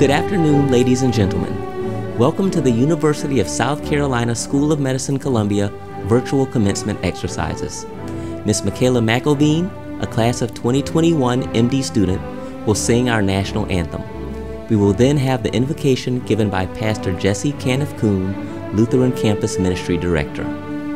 Good afternoon, ladies and gentlemen. Welcome to the University of South Carolina School of Medicine, Columbia virtual commencement exercises. Ms. Michaela McElveen, a class of 2021 MD student, will sing our national anthem. We will then have the invocation given by Pastor Jesse Caniff Kuhn, Lutheran Campus Ministry Director.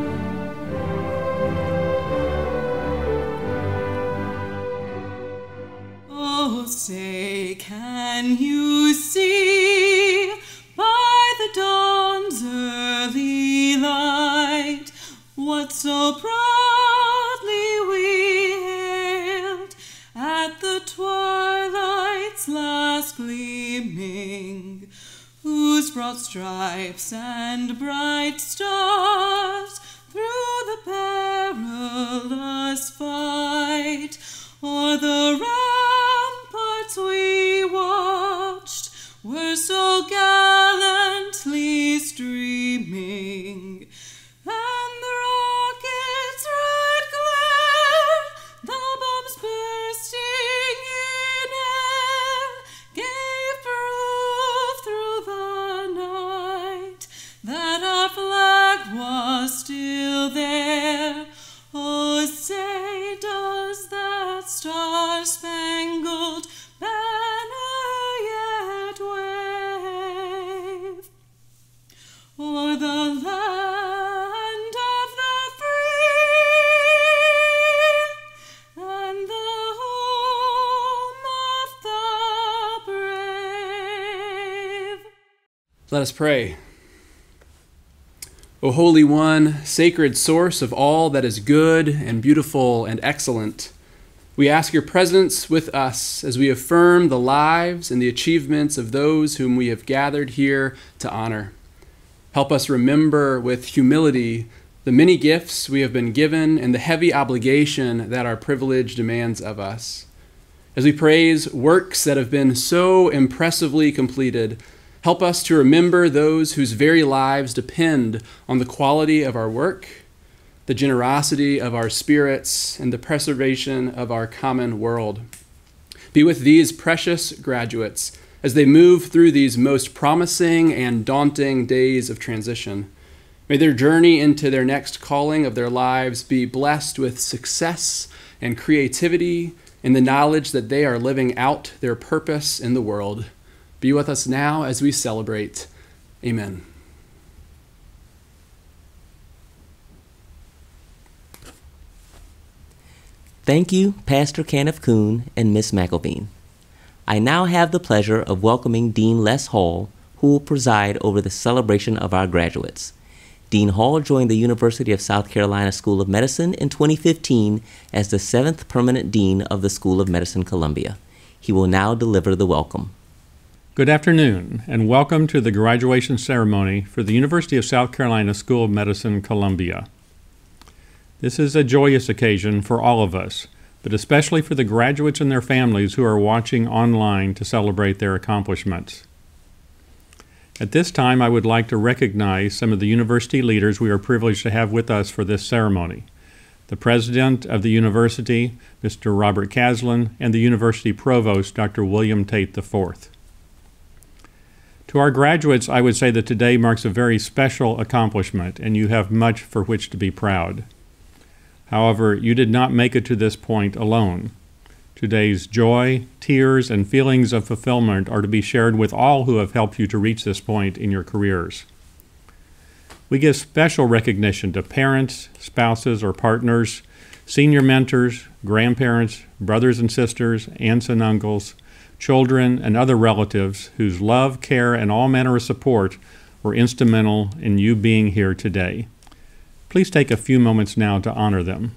Oh, say, can you see by the dawn's early light what so proudly we hailed at the twilight's last gleaming, whose broad stripes and bright stars through the perilous fight o'er the ramparts we watched were so gallantly streaming, and the rocket's red glare, the bombs bursting in air, gave proof through the night that our flag was still there. Oh, say, does that star-spangled banner yet wave o'er the land of the free and the home of the brave? Let us pray. O Holy One, sacred source of all that is good and beautiful and excellent, we ask your presence with us as we affirm the lives and the achievements of those whom we have gathered here to honor. Help us remember with humility the many gifts we have been given and the heavy obligation that our privilege demands of us. As we praise works that have been so impressively completed, help us to remember those whose very lives depend on the quality of our work, the generosity of our spirits, and the preservation of our common world. Be with these precious graduates as they move through these most promising and daunting days of transition. May their journey into their next calling of their lives be blessed with success and creativity in the knowledge that they are living out their purpose in the world. Be with us now as we celebrate. Amen. Thank you, Pastor Caniff Kuhn and Ms. McElveen. I now have the pleasure of welcoming Dean Les Hall, who will preside over the celebration of our graduates. Dean Hall joined the University of South Carolina School of Medicine in 2015 as the 7th permanent dean of the School of Medicine, Columbia. He will now deliver the welcome. Good afternoon, and welcome to the graduation ceremony for the University of South Carolina School of Medicine, Columbia. This is a joyous occasion for all of us, but especially for the graduates and their families who are watching online to celebrate their accomplishments. At this time, I would like to recognize some of the university leaders we are privileged to have with us for this ceremony. The President of the University, Mr. Robert Caslin, and the University Provost, Dr. William Tate IV. To our graduates, I would say that today marks a very special accomplishment, and you have much for which to be proud. However, you did not make it to this point alone. Today's joy, tears, and feelings of fulfillment are to be shared with all who have helped you to reach this point in your careers. We give special recognition to parents, spouses, or partners, senior mentors, grandparents, brothers and sisters, aunts and uncles, children, and other relatives whose love, care, and all manner of support were instrumental in you being here today. Please take a few moments now to honor them.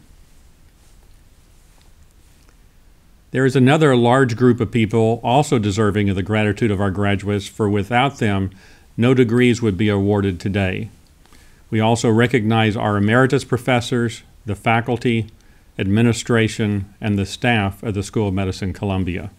There is another large group of people also deserving of the gratitude of our graduates, for without them, no degrees would be awarded today. We also recognize our emeritus professors, the faculty, administration, and the staff of the School of Medicine, Columbia.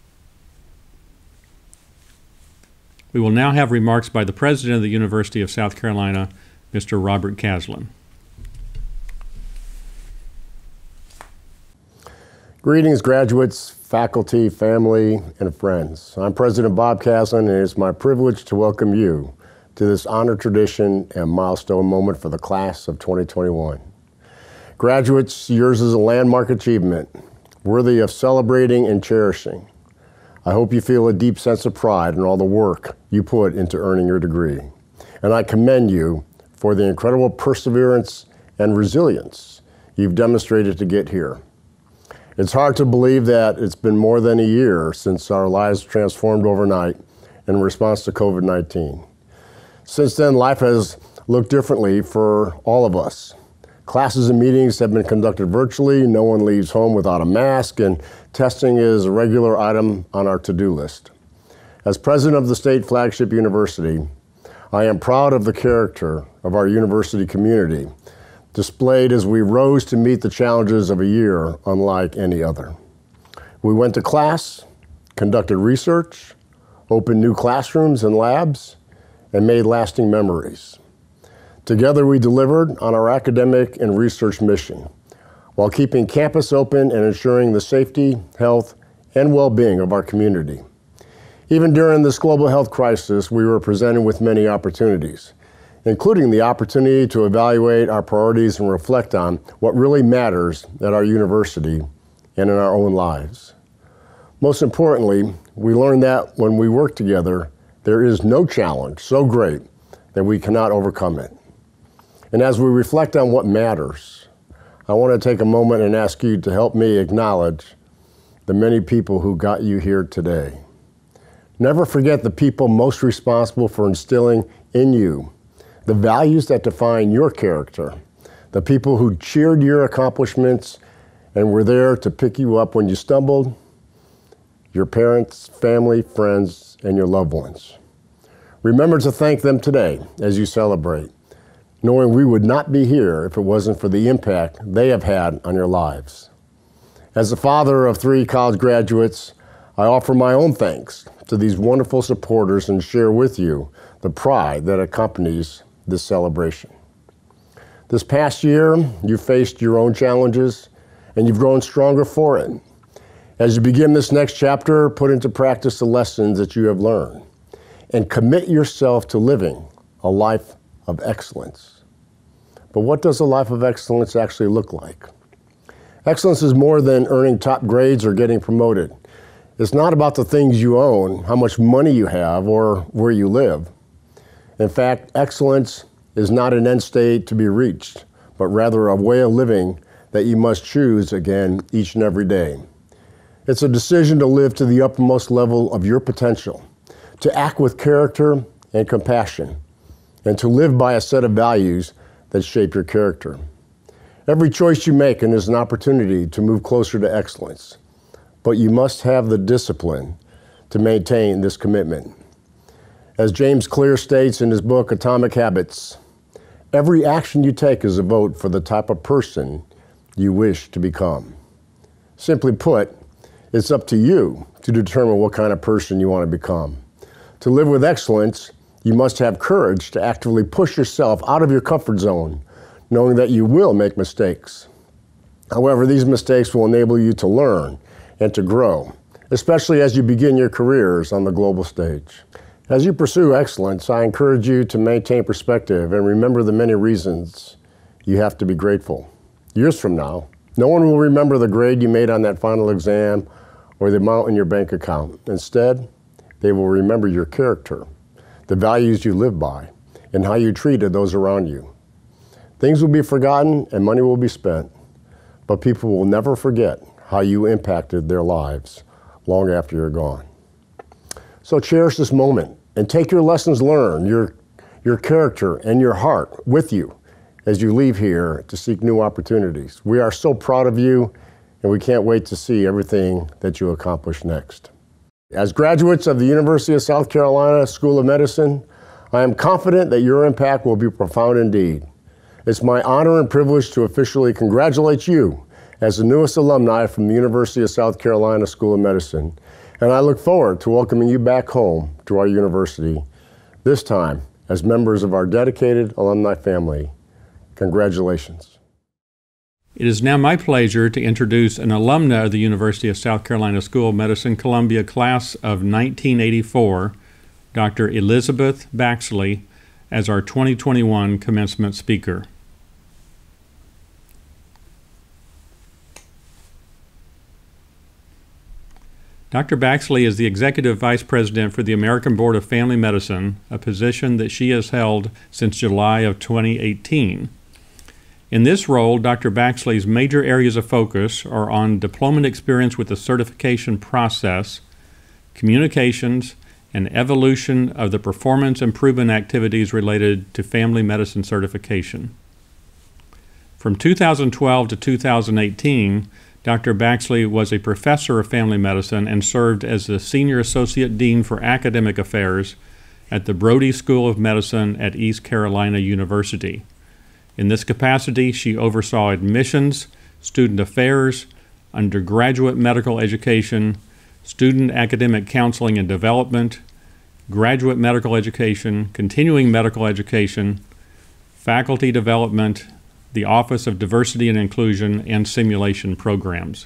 We will now have remarks by the President of the University of South Carolina, Mr. Robert Caslin. Greetings, graduates. faculty, family, and friends. I'm President Bob Caslin, and it's my privilege to welcome you to this honor, tradition, and milestone moment for the class of 2021. Graduates, yours is a landmark achievement, worthy of celebrating and cherishing. I hope you feel a deep sense of pride in all the work you put into earning your degree. And I commend you for the incredible perseverance and resilience you've demonstrated to get here. It's hard to believe that it's been more than a year since our lives transformed overnight in response to COVID-19. Since then, life has looked differently for all of us. Classes and meetings have been conducted virtually, no one leaves home without a mask, and testing is a regular item on our to-do list. As president of the state flagship university, I am proud of the character of our university community, displayed as we rose to meet the challenges of a year unlike any other. We went to class, conducted research, opened new classrooms and labs, and made lasting memories. Together we delivered on our academic and research mission, while keeping campus open and ensuring the safety, health, and well-being of our community. Even during this global health crisis, we were presented with many opportunities, including the opportunity to evaluate our priorities and reflect on what really matters at our university and in our own lives. Most importantly, we learned that when we work together, there is no challenge so great that we cannot overcome it. And as we reflect on what matters, I want to take a moment and ask you to help me acknowledge the many people who got you here today. Never forget the people most responsible for instilling in you the values that define your character, the people who cheered your accomplishments and were there to pick you up when you stumbled, your parents, family, friends, and your loved ones. Remember to thank them today as you celebrate, knowing we would not be here if it wasn't for the impact they have had on your lives. As the father of 3 college graduates, I offer my own thanks to these wonderful supporters and share with you the pride that accompanies this celebration. This past year, you faced your own challenges and you've grown stronger for it. As you begin this next chapter, put into practice the lessons that you have learned and commit yourself to living a life of excellence. But what does a life of excellence actually look like? Excellence is more than earning top grades or getting promoted. It's not about the things you own, how much money you have, or where you live. In fact, excellence is not an end state to be reached, but rather a way of living that you must choose again each and every day. It's a decision to live to the uppermost level of your potential, to act with character and compassion, and to live by a set of values that shape your character. Every choice you make is an opportunity to move closer to excellence, but you must have the discipline to maintain this commitment. As James Clear states in his book, Atomic Habits, every action you take is a vote for the type of person you wish to become. Simply put, it's up to you to determine what kind of person you want to become. To live with excellence, you must have courage to actively push yourself out of your comfort zone, knowing that you will make mistakes. However, these mistakes will enable you to learn and to grow, especially as you begin your careers on the global stage. As you pursue excellence, I encourage you to maintain perspective and remember the many reasons you have to be grateful. Years from now, no one will remember the grade you made on that final exam or the amount in your bank account. Instead, they will remember your character, the values you live by, and how you treated those around you. Things will be forgotten and money will be spent, but people will never forget how you impacted their lives long after you're gone. So cherish this moment and take your lessons learned, your character and your heart with you as you leave here to seek new opportunities. We are so proud of you and we can't wait to see everything that you accomplish next. As graduates of the University of South Carolina School of Medicine, I am confident that your impact will be profound indeed. It's my honor and privilege to officially congratulate you as the newest alumni from the University of South Carolina School of Medicine, and I look forward to welcoming you back home to our university, this time as members of our dedicated alumni family. Congratulations. It is now my pleasure to introduce an alumna of the University of South Carolina School of Medicine, Columbia, class of 1984, Dr. Elizabeth Baxley, as our 2021 commencement speaker. Dr. Baxley is the Executive Vice President for the American Board of Family Medicine, a position that she has held since July of 2018. In this role, Dr. Baxley's major areas of focus are on deployment experience with the certification process, communications, and evolution of the performance improvement activities related to family medicine certification. From 2012 to 2018, Dr. Baxley was a professor of family medicine and served as the Senior Associate Dean for Academic Affairs at the Brody School of Medicine at East Carolina University. In this capacity, she oversaw admissions, student affairs, undergraduate medical education, student academic counseling and development, graduate medical education, continuing medical education, faculty development, the Office of Diversity and Inclusion, and simulation programs.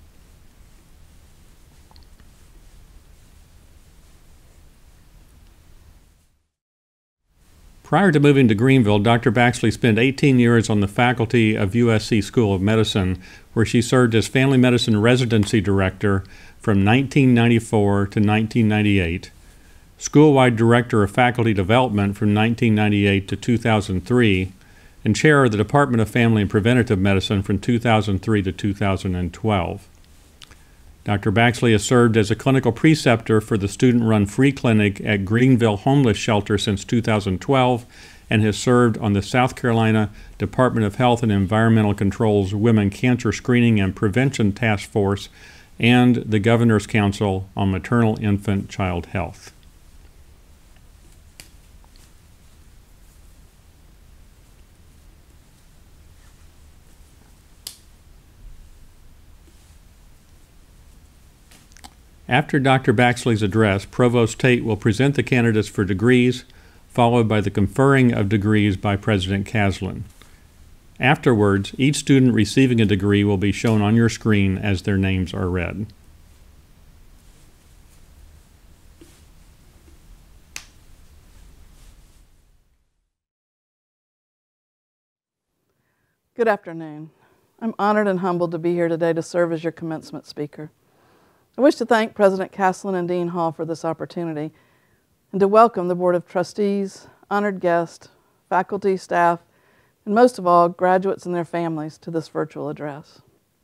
Prior to moving to Greenville, Dr. Baxley spent 18 years on the faculty of USC School of Medicine, where she served as Family Medicine Residency Director from 1994 to 1998, School-wide Director of Faculty Development from 1998 to 2003, and Chair of the Department of Family and Preventive Medicine from 2003 to 2012. Dr. Baxley has served as a clinical preceptor for the student-run free clinic at Greenville Homeless Shelter since 2012 and has served on the South Carolina Department of Health and Environmental Control's Women Cancer Screening and Prevention Task Force and the Governor's Council on Maternal Infant Child Health. After Dr. Baxley's address, Provost Tate will present the candidates for degrees, followed by the conferring of degrees by President Caslin. Afterwards, each student receiving a degree will be shown on your screen as their names are read. Good afternoon. I'm honored and humbled to be here today to serve as your commencement speaker. I wish to thank President Caslin and Dean Hall for this opportunity and to welcome the Board of Trustees, honored guests, faculty, staff, and most of all, graduates and their families to this virtual address.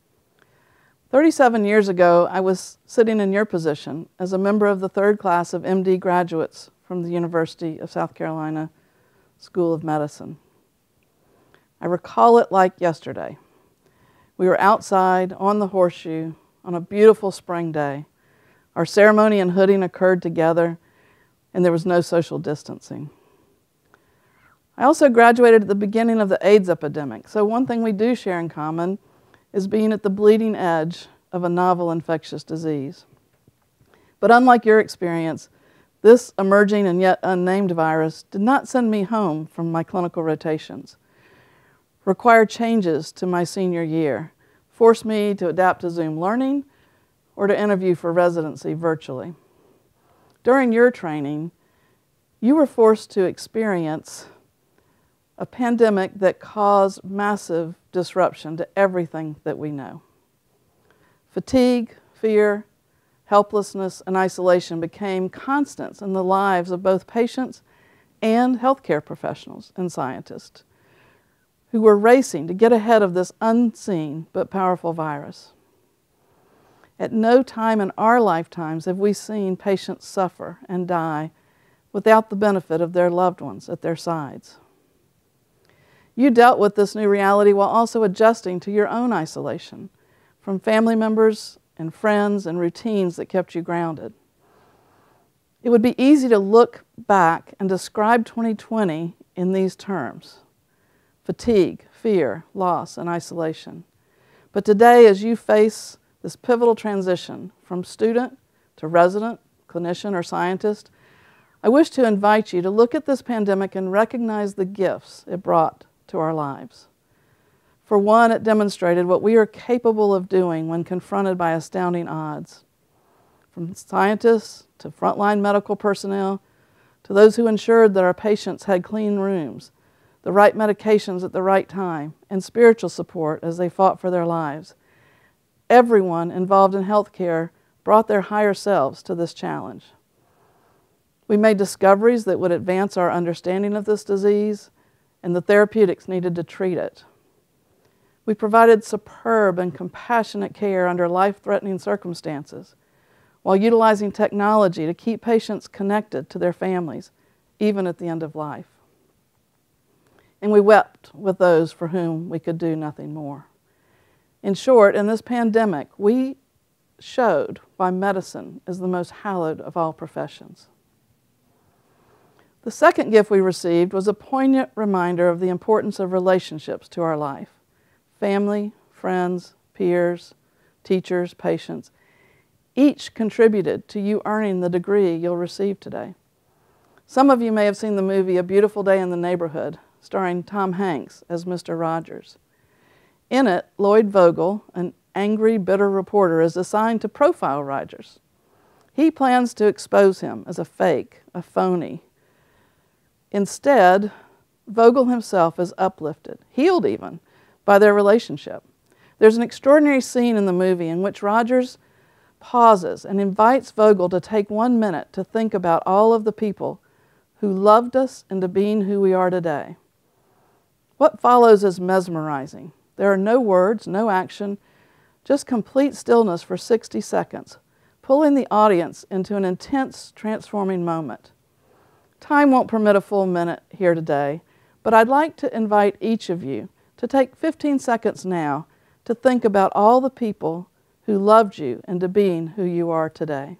37 years ago, I was sitting in your position as a member of the third class of MD graduates from the University of South Carolina School of Medicine. I recall it like yesterday. We were outside on the horseshoe on a beautiful spring day. Our ceremony and hooding occurred together, and there was no social distancing. I also graduated at the beginning of the AIDS epidemic, so one thing we do share in common is being at the bleeding edge of a novel infectious disease. But unlike your experience, this emerging and yet unnamed virus did not send me home from my clinical rotations, required changes to my senior year, forced me to adapt to Zoom learning or to interview for residency virtually. During your training, you were forced to experience a pandemic that caused massive disruption to everything that we know. Fatigue, fear, helplessness, and isolation became constants in the lives of both patients and healthcare professionals and scientists who were racing to get ahead of this unseen but powerful virus. At no time in our lifetimes have we seen patients suffer and die without the benefit of their loved ones at their sides. You dealt with this new reality while also adjusting to your own isolation from family members and friends and routines that kept you grounded. It would be easy to look back and describe 2020 in these terms: fatigue, fear, loss, and isolation. But today, as you face this pivotal transition from student to resident, clinician, or scientist, I wish to invite you to look at this pandemic and recognize the gifts it brought to our lives. For one, it demonstrated what we are capable of doing when confronted by astounding odds. From scientists to frontline medical personnel to those who ensured that our patients had clean rooms, the right medications at the right time, and spiritual support as they fought for their lives. Everyone involved in healthcare brought their higher selves to this challenge. We made discoveries that would advance our understanding of this disease and the therapeutics needed to treat it. We provided superb and compassionate care under life-threatening circumstances, while utilizing technology to keep patients connected to their families, even at the end of life. And we wept with those for whom we could do nothing more. In short, in this pandemic, we showed why medicine is the most hallowed of all professions. The second gift we received was a poignant reminder of the importance of relationships to our life. Family, friends, peers, teachers, patients, each contributed to you earning the degree you'll receive today. Some of you may have seen the movie A Beautiful Day in the Neighborhood, starring Tom Hanks as Mr. Rogers. In it, Lloyd Vogel, an angry, bitter reporter, is assigned to profile Rogers. He plans to expose him as a fake, a phony. Instead, Vogel himself is uplifted, healed even, by their relationship. There's an extraordinary scene in the movie in which Rogers pauses and invites Vogel to take 1 minute to think about all of the people who loved us into being who we are today. What follows is mesmerizing. There are no words, no action, just complete stillness for 60 seconds, pulling the audience into an intense, transforming moment. Time won't permit a full minute here today, but I'd like to invite each of you to take 15 seconds now to think about all the people who loved you into being who you are today.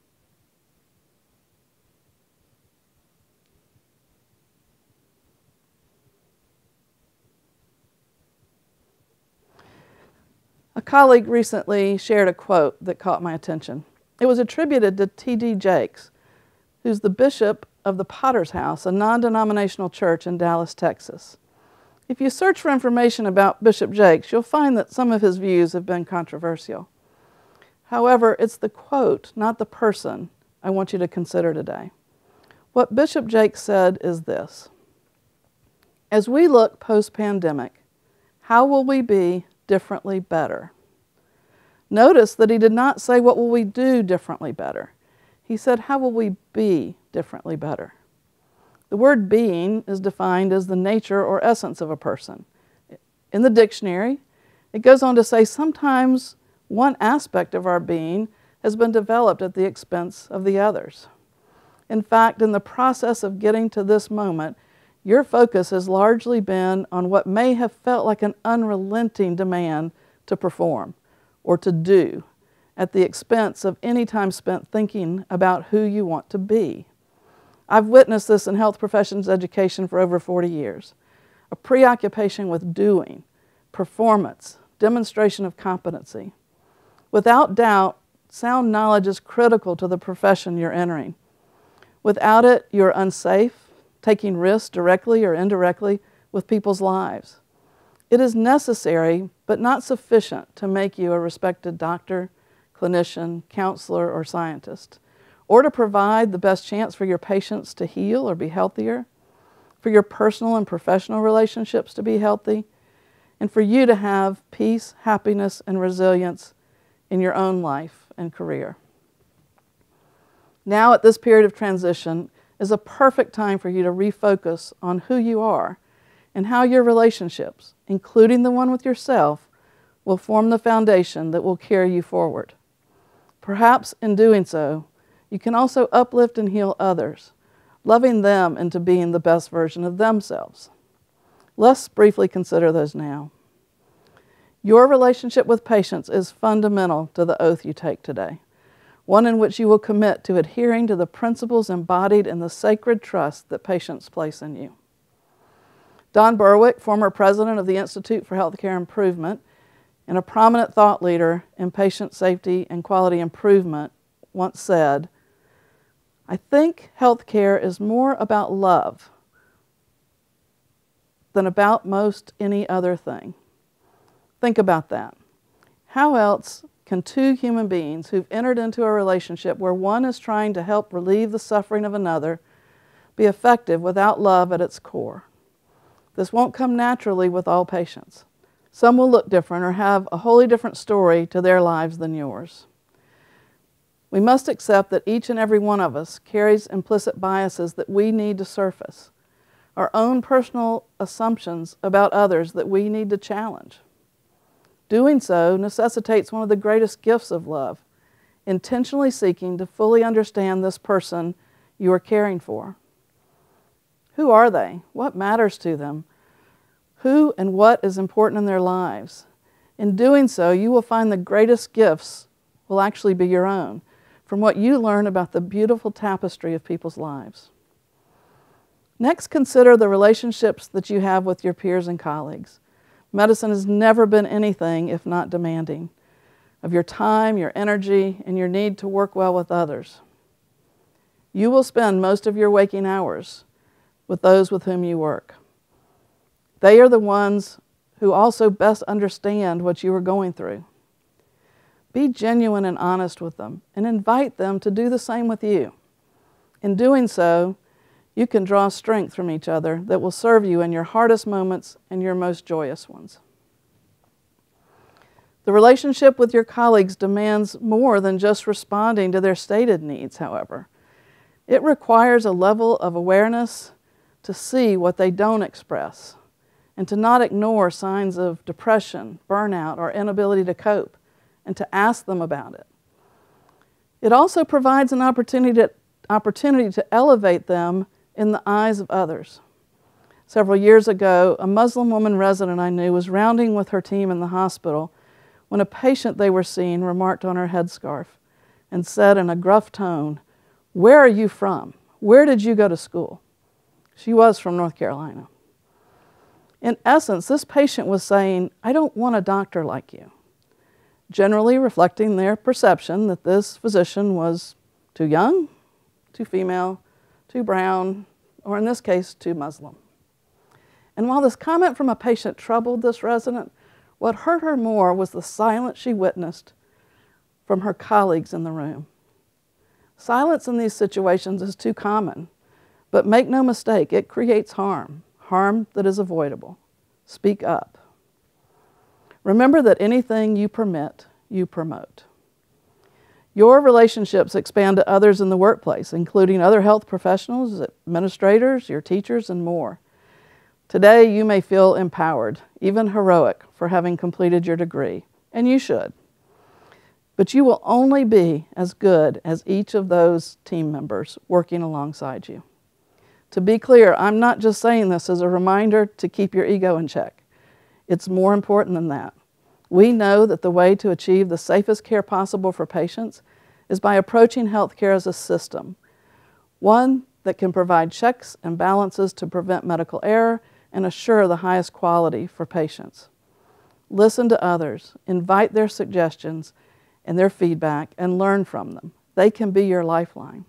A colleague recently shared a quote that caught my attention. It was attributed to T.D. Jakes, who's the bishop of the Potter's House, a non-denominational church in Dallas, Texas. If you search for information about Bishop Jakes, you'll find that some of his views have been controversial. However, it's the quote, not the person, I want you to consider today. What Bishop Jakes said is this: as we look post-pandemic, how will we be differently better? Notice that he did not say, what will we do differently better? He said, how will we be differently better? The word being is defined as the nature or essence of a person. In the dictionary, it goes on to say sometimes one aspect of our being has been developed at the expense of the others. In fact, in the process of getting to this moment, your focus has largely been on what may have felt like an unrelenting demand to perform or to do at the expense of any time spent thinking about who you want to be. I've witnessed this in health professions education for over 40 years. A preoccupation with doing, performance, demonstration of competency. Without doubt, sound knowledge is critical to the profession you're entering. Without it, you're unsafe, taking risks directly or indirectly with people's lives. It is necessary, but not sufficient to make you a respected doctor, clinician, counselor, or scientist, or to provide the best chance for your patients to heal or be healthier, for your personal and professional relationships to be healthy, and for you to have peace, happiness, and resilience in your own life and career. Now, at this period of transition, is a perfect time for you to refocus on who you are and how your relationships, including the one with yourself, will form the foundation that will carry you forward. Perhaps in doing so, you can also uplift and heal others, loving them into being the best version of themselves. Let's briefly consider those now. Your relationship with patients is fundamental to the oath you take today, one in which you will commit to adhering to the principles embodied in the sacred trust that patients place in you. Don Berwick, former president of the Institute for Healthcare Improvement and a prominent thought leader in patient safety and quality improvement, once said, I think healthcare is more about love than about most any other thing. Think about that. How else can two human beings who've entered into a relationship where one is trying to help relieve the suffering of another be effective without love at its core? This won't come naturally with all patients. Some will look different or have a wholly different story to their lives than yours. We must accept that each and every one of us carries implicit biases that we need to surface, our own personal assumptions about others that we need to challenge. Doing so necessitates one of the greatest gifts of love, intentionally seeking to fully understand this person you are caring for. Who are they? What matters to them? Who and what is important in their lives? In doing so, you will find the greatest gifts will actually be your own, from what you learn about the beautiful tapestry of people's lives. Next, consider the relationships that you have with your peers and colleagues. Medicine has never been anything if not demanding of your time, your energy, and your need to work well with others. You will spend most of your waking hours with those with whom you work. They are the ones who also best understand what you are going through. Be genuine and honest with them and invite them to do the same with you. In doing so, you can draw strength from each other that will serve you in your hardest moments and your most joyous ones. The relationship with your colleagues demands more than just responding to their stated needs, however. It requires a level of awareness to see what they don't express and to not ignore signs of depression, burnout, or inability to cope, and to ask them about it. It also provides an opportunity to elevate them in the eyes of others. Several years ago, a Muslim woman resident I knew was rounding with her team in the hospital when a patient they were seeing remarked on her headscarf and said in a gruff tone, "Where are you from? Where did you go to school?" She was from North Carolina. In essence, this patient was saying, "I don't want a doctor like you," generally reflecting their perception that this physician was too young, too female, too brown, or in this case, too Muslim. And while this comment from a patient troubled this resident, what hurt her more was the silence she witnessed from her colleagues in the room. Silence in these situations is too common, but make no mistake, it creates harm that is avoidable. Speak up. Remember that anything you permit, you promote. Your relationships expand to others in the workplace, including other health professionals, administrators, your teachers, and more. Today, you may feel empowered, even heroic, for having completed your degree, and you should. But you will only be as good as each of those team members working alongside you. To be clear, I'm not just saying this as a reminder to keep your ego in check. It's more important than that. We know that the way to achieve the safest care possible for patients is by approaching healthcare as a system, one that can provide checks and balances to prevent medical error and assure the highest quality for patients. Listen to others, invite their suggestions and their feedback, and learn from them. They can be your lifeline.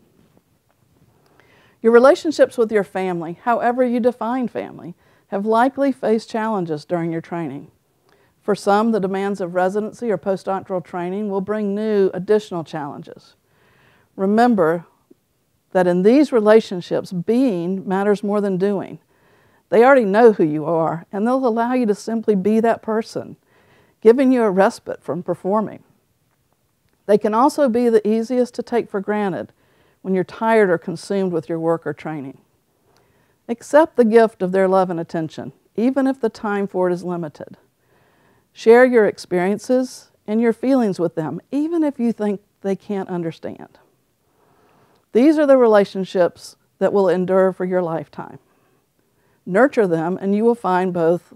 Your relationships with your family, however you define family, have likely faced challenges during your training. For some, the demands of residency or postdoctoral training will bring new, additional challenges. Remember that in these relationships, being matters more than doing. They already know who you are, and they'll allow you to simply be that person, giving you a respite from performing. They can also be the easiest to take for granted when you're tired or consumed with your work or training. Accept the gift of their love and attention, even if the time for it is limited. Share your experiences and your feelings with them, even if you think they can't understand. These are the relationships that will endure for your lifetime. Nurture them, and you will find both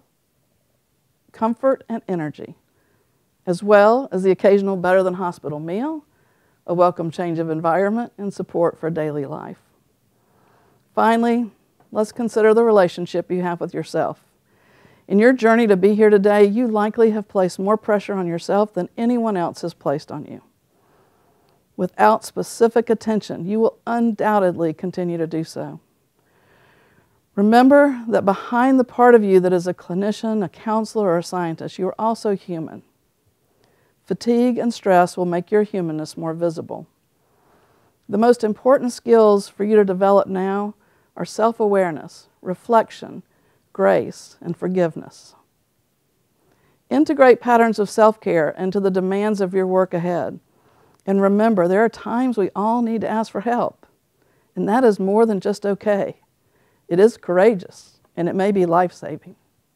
comfort and energy, as well as the occasional better-than-hospital meal, a welcome change of environment, and support for daily life. Finally, let's consider the relationship you have with yourself. In your journey to be here today, you likely have placed more pressure on yourself than anyone else has placed on you. Without specific attention, you will undoubtedly continue to do so. Remember that behind the part of you that is a clinician, a counselor, or a scientist, you are also human. Fatigue and stress will make your humanness more visible. The most important skills for you to develop now are self-awareness, reflection, grace, and forgiveness. Integrate patterns of self-care into the demands of your work ahead. And remember, there are times we all need to ask for help. And that is more than just okay. It is courageous, and it may be life-saving.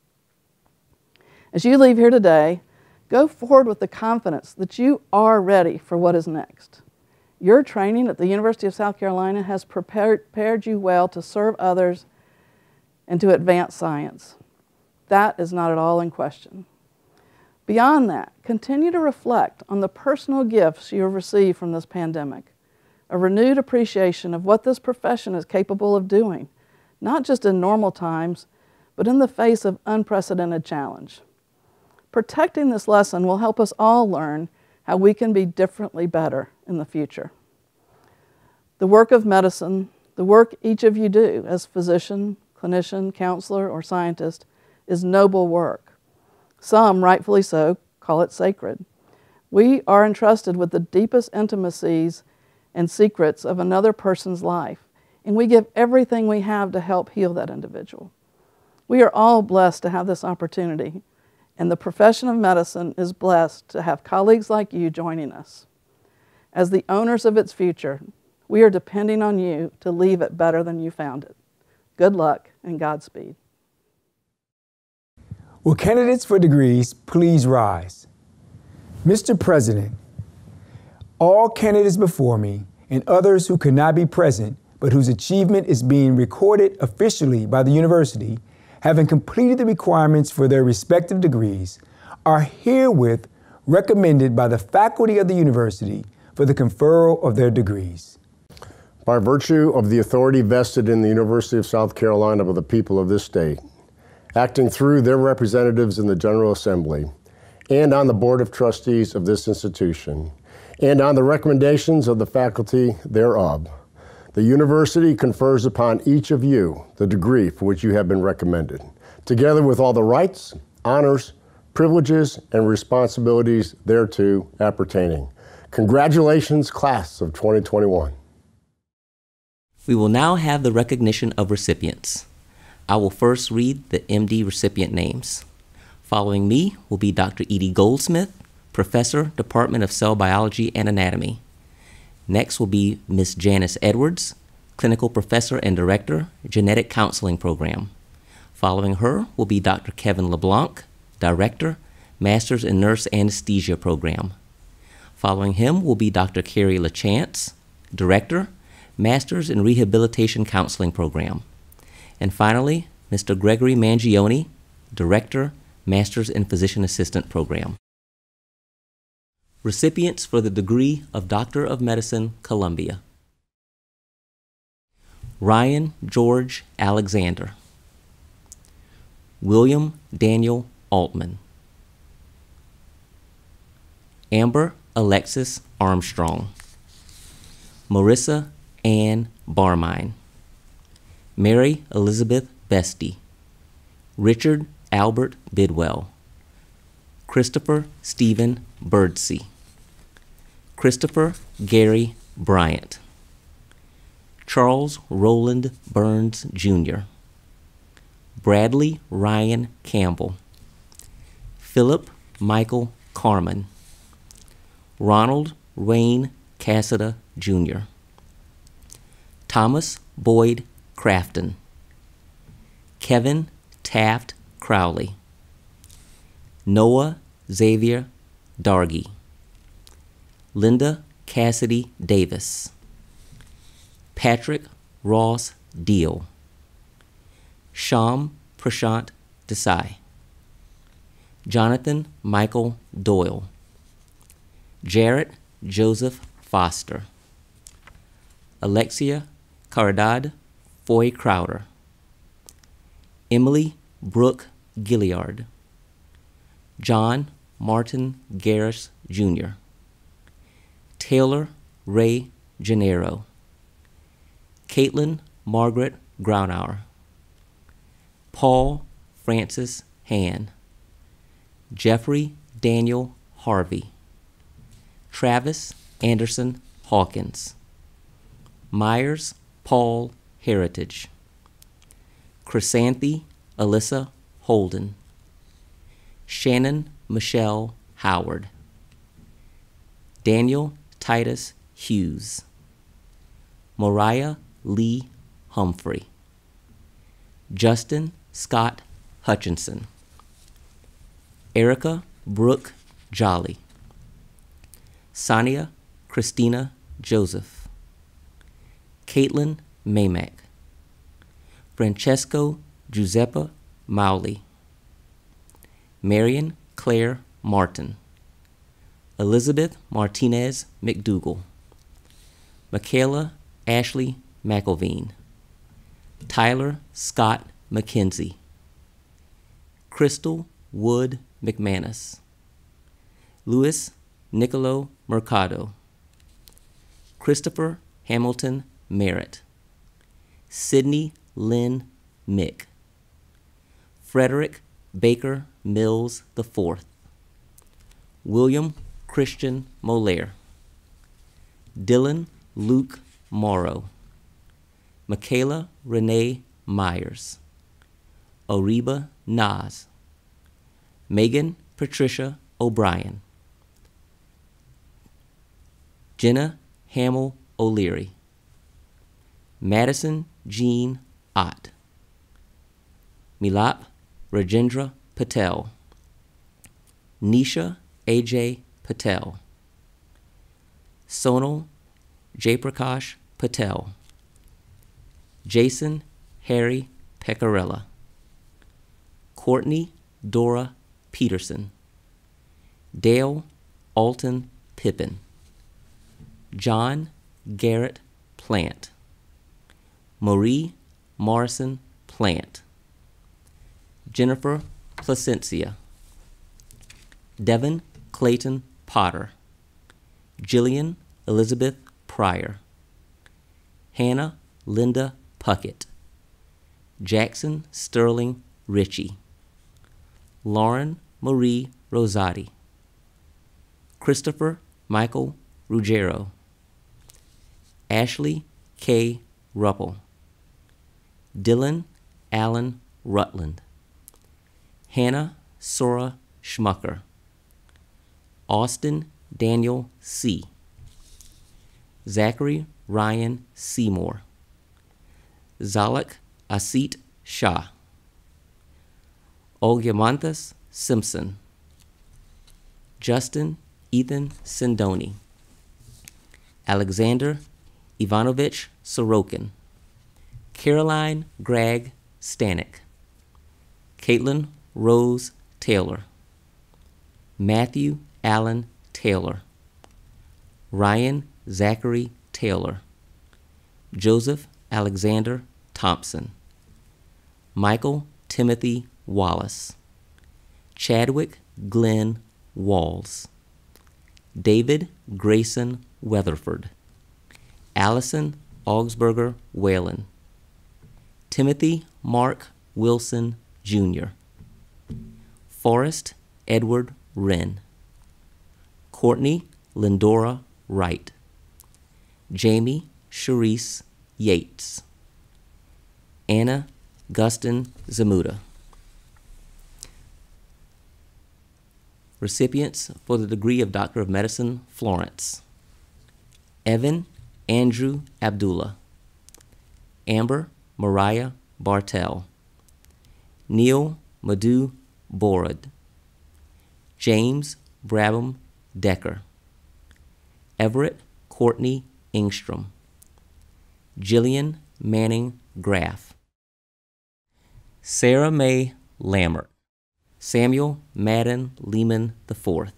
As you leave here today, go forward with the confidence that you are ready for what is next. Your training at the University of South Carolina has prepared you well to serve others and to advance science. That is not at all in question. Beyond that, continue to reflect on the personal gifts you have received from this pandemic, a renewed appreciation of what this profession is capable of doing, not just in normal times, but in the face of unprecedented challenge. Protecting this lesson will help us all learn how we can be differently better in the future. The work of medicine, the work each of you do as physician, clinician, counselor, or scientist, is noble work. Some, rightfully so, call it sacred. We are entrusted with the deepest intimacies and secrets of another person's life, and we give everything we have to help heal that individual. We are all blessed to have this opportunity, and the profession of medicine is blessed to have colleagues like you joining us. As the owners of its future, we are depending on you to leave it better than you found it. Good luck and Godspeed. Will candidates for degrees please rise? Mr. President, all candidates before me and others who could not be present but whose achievement is being recorded officially by the university, having completed the requirements for their respective degrees, are herewith recommended by the faculty of the university for the conferral of their degrees. By virtue of the authority vested in the University of South Carolina by the people of this state, acting through their representatives in the General Assembly, and on the Board of Trustees of this institution, and on the recommendations of the faculty thereof, the university confers upon each of you the degree for which you have been recommended, together with all the rights, honors, privileges, and responsibilities thereto appertaining. Congratulations, class of 2021. We will now have the recognition of recipients. I will first read the MD recipient names. Following me will be Dr. Edie Goldsmith, Professor, Department of Cell Biology and Anatomy. Next will be Ms. Janice Edwards, Clinical Professor and Director, Genetic Counseling Program. Following her will be Dr. Kevin LeBlanc, Director, Masters in Nurse Anesthesia Program. Following him will be Dr. Carrie LaChance, Director, Masters in Rehabilitation Counseling Program. And finally, Mr. Gregory Mangione, Director, Masters in Physician Assistant Program. Recipients for the degree of Doctor of Medicine, Columbia. Ryan George Alexander. William Daniel Altman. Amber Alexis Armstrong. Marissa Ann Barmine. Mary Elizabeth Bestie. Richard Albert Bidwell. Christopher Stephen Birdsey. Christopher Gary Bryant. Charles Roland Burns, Jr. Bradley Ryan Campbell. Philip Michael Carman. Ronald Wayne Cassida, Jr. Thomas Boyd Crafton. Kevin Taft Crowley. Noah Xavier Dargy. Linda Cassidy Davis. Patrick Ross Deal. Sham Prashant Desai. Jonathan Michael Doyle. Jarrett Joseph Foster. Alexia Caridad Foy Crowder. Emily Brooke Gilliard. John Martin Garris, Jr. Taylor Ray Gennaro. Caitlin Margaret Grounauer. Paul Francis Han, Jeffrey Daniel Harvey, Travis Anderson Hawkins, Myers Paul Heritage, Chrysanthi Alyssa Holden, Shannon Michelle Howard, Daniel Titus Hughes, Mariah Lee Humphrey, Justin Scott Hutchinson, Erica Brooke Jolly, Sonia Christina Joseph, Caitlin Mamack, Francesco Giuseppe Mowley, Marion Claire Martin, Elizabeth Martinez McDougall, Michaela Ashley McElveen, Tyler Scott McKenzie, Crystal Wood McManus, Louis Nicolo Mercado, Christopher Hamilton Merritt, Sidney Lynn Mick, Frederick Baker Mills IV, William Christian Molaire, Dylan Luke Morrow, Michaela Renee Myers, Oriba Nas, Megan Patricia O'Brien, Jenna Hamill O'Leary, Madison Jean Ott, Milap Rajendra Patel, Nisha A.J. Patel, Sonal Jayprakash Patel, Jason Harry Pecorella, Courtney Dora Peterson, Dale Alton Pippin, John Garrett Plant, Marie Morrison Plant, Jennifer Placencia, Devin Clayton Potter, Jillian Elizabeth Pryor, Hannah Linda Puckett, Jackson Sterling Ritchie, Lauren Marie Rosati, Christopher Michael Ruggiero, Ashley K. Ruppel, Dylan Allen Rutland, Hannah Sora Schmucker, Austin Daniel C., Zachary Ryan Seymour, Zalek Asit Shah, Olgamanthus Simpson, Justin Ethan Sindoni, Alexander Ivanovich Sorokin, Caroline Gregg Stanek, Caitlin Rose Taylor, Matthew Allen Taylor, Ryan Zachary Taylor, Joseph Alexander Thompson, Michael Timothy Wallace, Chadwick Glenn Walls, David Grayson Weatherford, Allison Augsburger Whalen, Timothy Mark Wilson Jr., Forrest Edward Wren, Courtney Lindora Wright, Jamie Charisse Yates, Anna Gustin Zamuda. Recipients for the degree of Doctor of Medicine, Florence: Evan Andrew Abdullah, Amber Mariah Bartel, Neil Madhu Borad, James Brabham Decker, Everett Courtney Ingstrom, Jillian Manning Graff, Sarah Mae Lambert, Samuel Madden Lehman IV,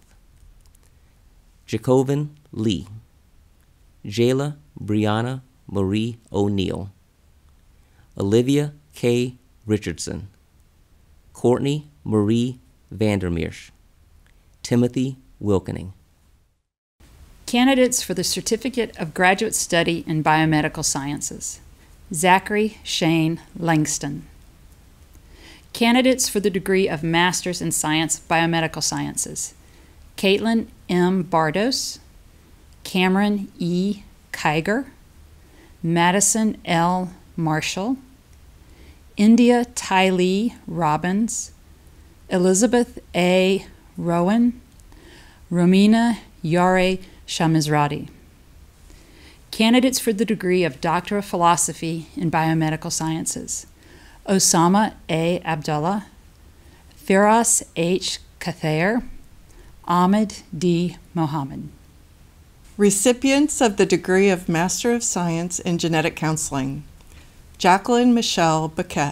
Jacobin Lee, Jayla Brianna Marie O'Neill, Olivia K. Richardson, Courtney Marie Vandermeersch, Timothy Wilkening. Candidates for the Certificate of Graduate Study in Biomedical Sciences: Zachary Shane Langston, Candidates for the degree of Master's in Science, Biomedical Sciences: Caitlin M. Bardos, Cameron E. Kiger, Madison L. Marshall, India Tylee Robbins, Elizabeth A. Rowan, Romina Yare Shamizrati. Candidates for the degree of Doctor of Philosophy in Biomedical Sciences: Osama A. Abdullah, Firas H. Kathair, Ahmed D. Mohammed. Recipients of the degree of Master of Science in Genetic Counseling: Jacqueline Michelle Baquette,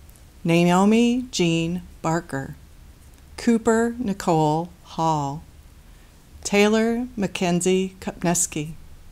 Naomi Jean Barker, Cooper Nicole Hall, Taylor Mackenzie Kopneski,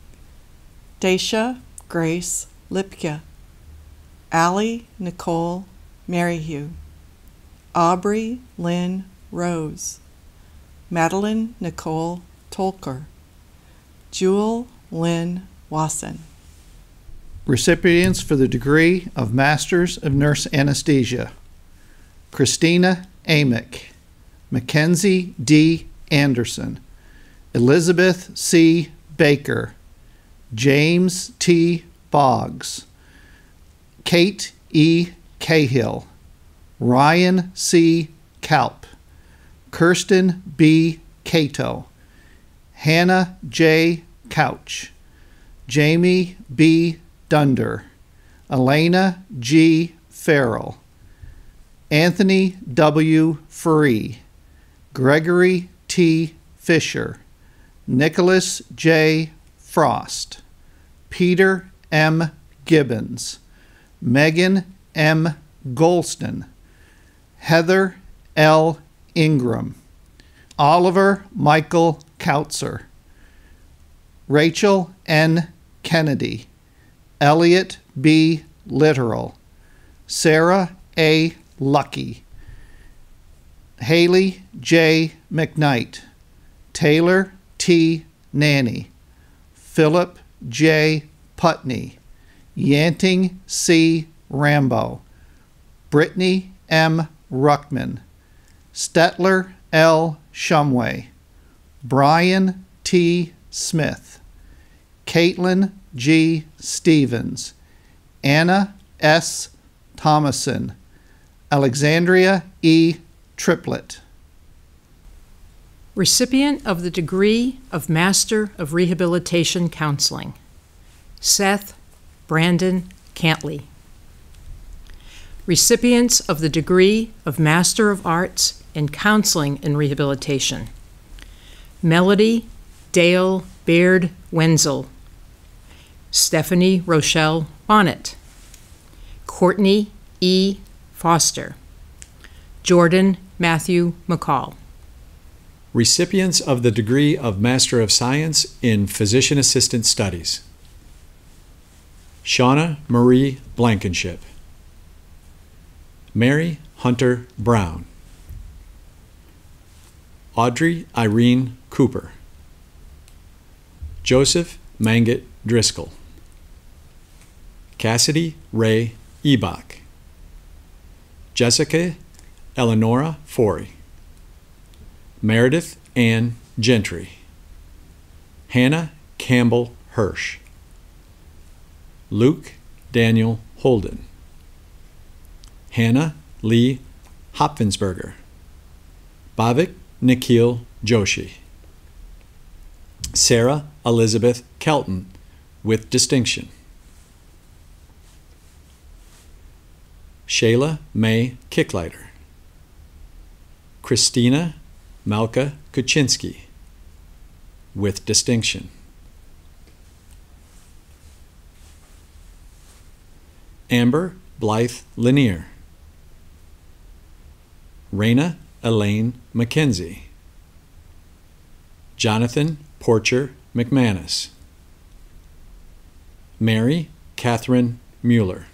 Daisha Grace Lipke, Allie Nicole Maryhugh, Aubrey Lynn Rose, Madeline Nicole Tolker, Jewel Lynn Wasson. Recipients for the degree of Masters of Nurse Anesthesia: Christina Amick, Mackenzie D. Anderson, Elizabeth C. Baker, James T. Boggs, Kate E. Cahill, Ryan C. Kalp, Kirsten B. Cato, Hannah J. Couch, Jamie B. Dunder, Elena G. Farrell, Anthony W. Free, Gregory T. Fisher, Nicholas J. Frost, Peter M. Gibbons, Megan M. Golston, Heather L. Ingram, Oliver Michael Kautzer, Rachel N. Kennedy, Elliot B. Littoral, Sarah A. Lucky, Haley J. McKnight, Taylor T. Nanny, Philip J. Putney, Yanting C. Rambo, Brittany M. Ruckman, Stetler L. Shumway, Brian T. Smith, Caitlin G. Stevens, Anna S. Thomason, Alexandria E. Triplett. Recipient of the degree of Master of Rehabilitation Counseling: Seth Brandon Cantley. Recipients of the degree of Master of Arts in Counseling and Rehabilitation: Melody Dale Baird Wenzel, Stephanie Rochelle Bonnet, Courtney E. Foster, Jordan Matthew McCall. Recipients of the degree of Master of Science in Physician Assistant Studies: Shauna Marie Blankenship, Mary Hunter Brown, Audrey Irene Cooper, Joseph Mangat Driscoll, Cassidy Ray Ebach, Jessica Eleonora Forey, Meredith Ann Gentry, Hannah Campbell Hirsch, Luke Daniel Holden, Hannah Lee Hopfensberger, Bhavik Nikhil Joshi, Sarah Elizabeth Kelton with distinction, Shayla May Kicklighter, Christina Malka Kuczynski with distinction, Amber Blythe Lanier, Raina Elaine McKenzie, Jonathan Porcher McManus, Mary Catherine Mueller,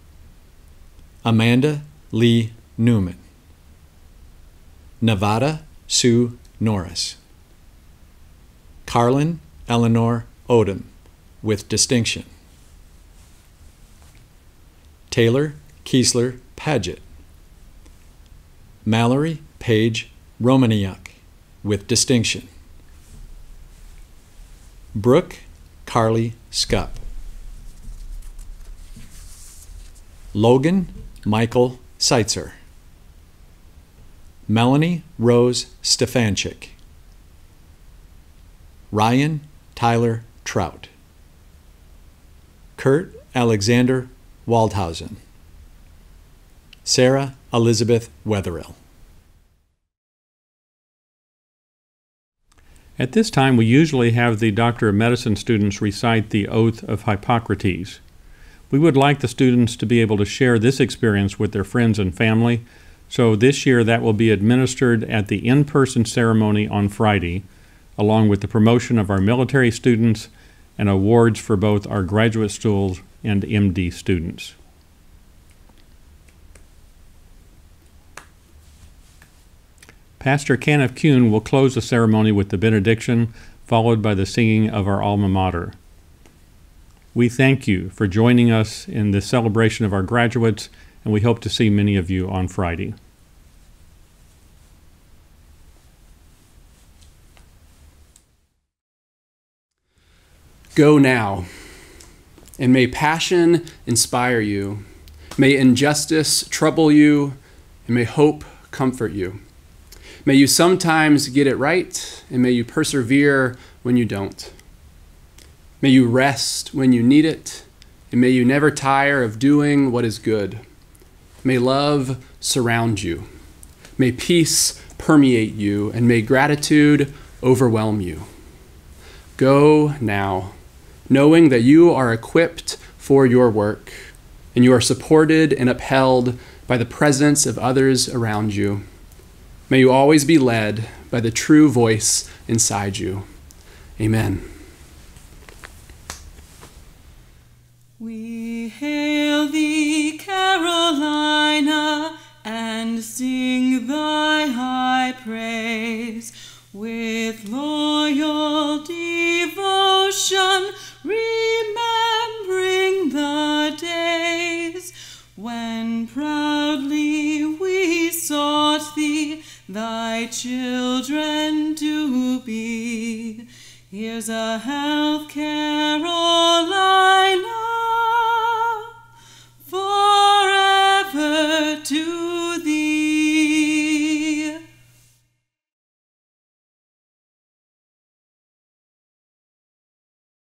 Amanda Lee Newman, Nevada Sue Norris, Carlin Eleanor Odom with distinction, Taylor Kiesler Paget, Mallory Paige Romaniuk, with distinction. Brooke Carly Scup. Logan Michael Seitzer. Melanie Rose Stefanchik. Ryan Tyler Trout. Kurt Alexander Waldhausen. Sarah Elizabeth Wetherill. At this time, we usually have the Doctor of Medicine students recite the Oath of Hippocrates. We would like the students to be able to share this experience with their friends and family, so this year that will be administered at the in-person ceremony on Friday, along with the promotion of our military students and awards for both our graduate schools and MD students. Pastor Kenneth Kuhn will close the ceremony with the benediction, followed by the singing of our alma mater. We thank you for joining us in this celebration of our graduates, and we hope to see many of you on Friday. Go now, and may passion inspire you, may injustice trouble you, and may hope comfort you. May you sometimes get it right, and may you persevere when you don't. May you rest when you need it, and may you never tire of doing what is good. May love surround you. May peace permeate you, and may gratitude overwhelm you. Go now, knowing that you are equipped for your work, and you are supported and upheld by the presence of others around you. May you always be led by the true voice inside you. Amen. We hail thee, Carolina, and sing thy high praise. With loyal devotion, remembering the days when proudly we sought thee, thy children to be. Here's a health, Carolina,